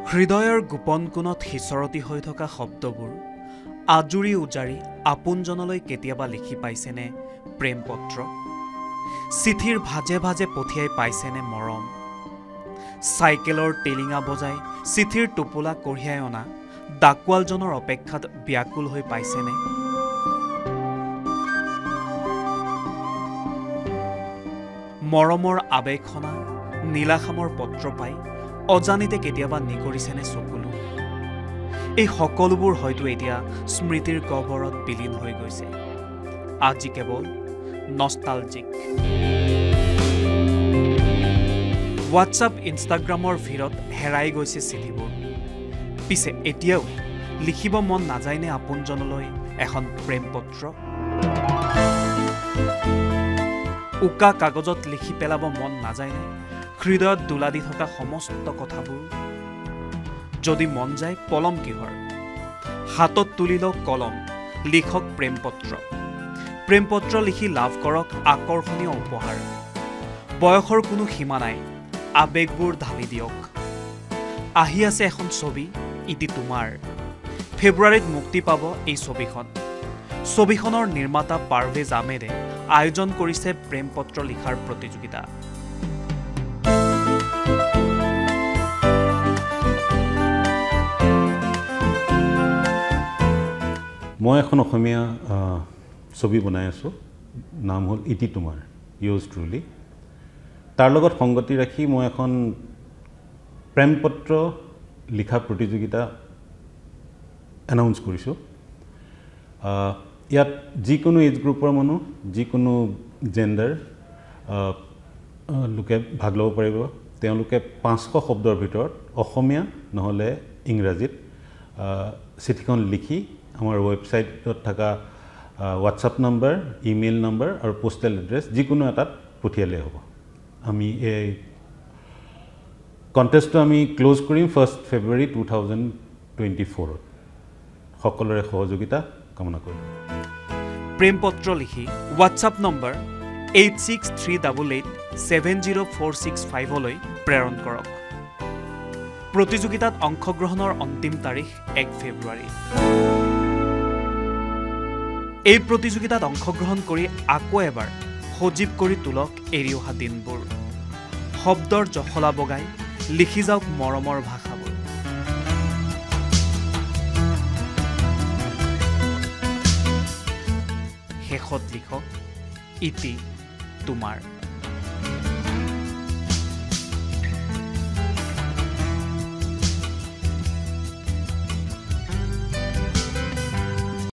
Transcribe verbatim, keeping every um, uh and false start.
হৃদয়ৰ গোপন কোণত হিচৰতি হৈ থকা শব্দবোৰ আজুৰি উজাৰি আপোনজনলৈ কেতিয়াবা লিখি পাইছেনে প্ৰেম পত্ৰ চিঠিৰ ভাজে ভাজে পঠিয়াই পাইছেনে মৰম চাইকেলৰ টেলিঙা বজাই চিঠিৰ টোপোলা কঢ়িয়াই অনা ডাকুৱালজনৰ অপেক্ষাত ব্যাকুল হৈ পাইছেনে মৰমৰ আবেগখনা নীলাখামৰ পত্ৰ পাই অজানিতে কেতিয়াবা নিগৰিছেনে চকুলো এই সকলোবোৰ হয়তো এতিয়া স্মৃতিৰ গহ্বৰত বিলীন হৈ গৈছে আজি কেৱল নষ্টালজিক হোৱাটছআপ ইনষ্টাগ্ৰামৰ ভিৰত হেৰাই গৈছে চিঠিবোৰ পিছে এতিয়াও লিখিব মন নাযায়নে আপোনজনলৈ এখন প্ৰেম পত্ৰ উকা কাগজত লিখি পেলাব মন নাযায়নে হৃদয়ত দোলা দি থকা সমস্ত কথাবোৰ যদি মন যায় পলম কিহৰ হাতত তুলি লওক কলম লিখক প্ৰেম পত্ৰ প্ৰেম পত্ৰ লিখি লাভ কৰক আকৰ্ষণীয় উপহাৰ বয়সৰ কোনো সীমা নাই আবেগবোৰ ঢালি দিয়ক আহি আছে এখন ছবি ইতি তোমাৰ ফেব্ৰুৱাৰীত মুক্তি পাব এই ছবিখন ছবিখনৰ নিৰ্মাতা পাৰভেজ আহমেদে আয়োজন কৰিছে প্ৰেম পত্ৰ লিখাৰ প্ৰতিযোগিতা মই এখন অসমীয়া ছবি বনাই আছোঁ নাম হ'ল ইটি তুমাৰ ইউজ ট্ৰুলি তাৰ লগত সংগতি ৰাখি মই এখন প্ৰেম পত্ৰ লিখা প্ৰতিযোগিতা এনাউন্স কৰিছোঁ ইয়াত যিকোনো এজ গ্ৰুপৰ মানুহ যিকোনো জেণ্ডাৰ লোকে ভাগ ল'ব পাৰিব তেওঁলোকে পাঁচশ শব্দৰ ভিতৰত অসমীয়া নহ'লে ইংৰাজীত চিঠিখন লিখি আমাৰ ৱেবছাইটত থকা হোৱাটছআপ নম্বৰ ইমেইল নম্বৰ আৰু পোষ্টেল এড্ৰেছ যিকোনো এটাত পঠিয়ালে হ'ব আমি এই কণ্টেষ্টটো আমি ক্লোজ কৰিম first February two thousand twenty ফ'ৰত সকলোৰে সহযোগিতা কামনা কৰিম প্ৰেম পত্ৰ লিখি WhatsApp number eight six three double eight seven zero' four six ফাইভলৈ প্ৰেৰণ কৰক প্ৰতিযোগিতাত অংশগ্ৰহণৰ অন্তিম তাৰিখ এক ফেব্ৰুৱাৰী এই প্ৰতিযোগিতাত অংশগ্ৰহণ কৰি আকৌ এবাৰ সজীৱ কৰি তোলক এৰি অহা দিনবোৰ শব্দৰ জখলা বগাই লিখি যাওক মৰমৰ ভাষাবোৰ শেষত লিখক ইতি তোমাৰ